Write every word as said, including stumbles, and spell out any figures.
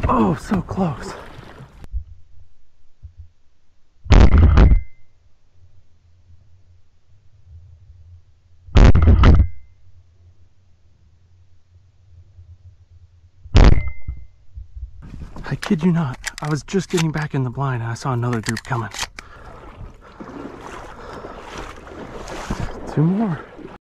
Oh, so close. I kid you not, I was just getting back in the blind and I saw another group coming. Two more.